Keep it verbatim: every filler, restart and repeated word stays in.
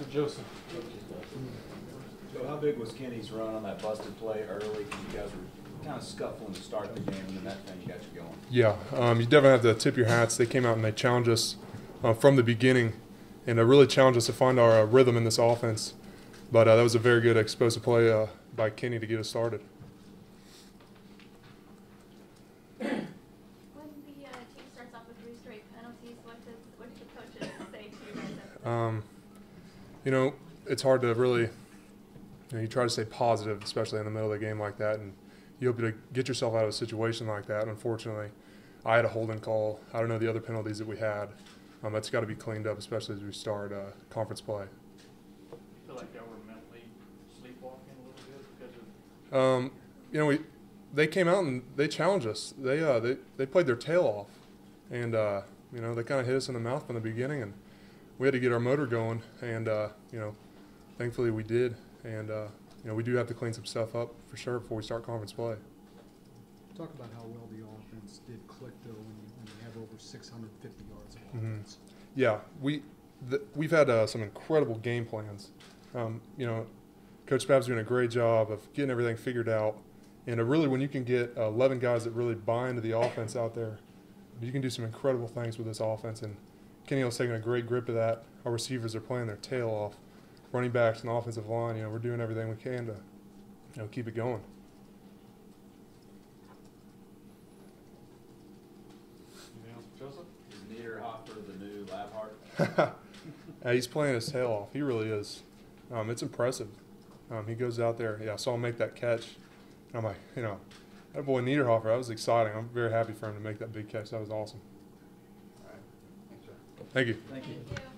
Mister Joseph. So how big was Kenny's run on that busted play early? Because you guys were kind of scuffling to start the game, and then that thing got you going. Yeah, um, you definitely have to tip your hats. They came out and they challenged us uh, from the beginning, and uh, really challenged us to find our uh, rhythm in this offense. But uh, that was a very good explosive play uh, by Kenny to get us started. When the uh, team starts off with three straight penalties, what does what do the coaches say to you guys after that? Um, you know, it's hard to really, you know, you try to stay positive, especially in the middle of the game like that, and you hope to get yourself out of a situation like that. Unfortunately, I had a holding call. I don't know the other penalties that we had. Um, that's got to be cleaned up, especially as we start uh, conference play. I feel like y'all were mentally sleepwalking a little bit because of. Um, you know, we they came out and they challenged us. They uh, they they played their tail off, and uh, you know they kind of hit us in the mouth from the beginning, and we had to get our motor going. And uh, you know, thankfully we did. And uh, you know, we do have to clean some stuff up for sure before we start conference play. Talk about how well the offense did click though when you, when you have over six hundred fifty yards of Mm-hmm. offense. Yeah, we the, we've had uh, some incredible game plans. Um, you know, Coach Spabb's doing a great job of getting everything figured out. And uh, really, when you can get uh, eleven guys that really buy into the offense out there, you can do some incredible things with this offense. And Kenny Hill's taking a great grip of that. Our receivers are playing their tail off. Running backs and offensive line, you know, we're doing everything we can to, you know, keep it going. Anything else, Joseph? Is Niederhofer the new Labhart? Yeah, he's playing his tail off. He really is. Um, it's impressive. Um, he goes out there. Yeah, I saw him make that catch. And I'm like, you know, that boy Niederhofer, that was exciting. I'm very happy for him to make that big catch. That was awesome. All right. Thanks, sir. Thank you. Thank you. Thank you.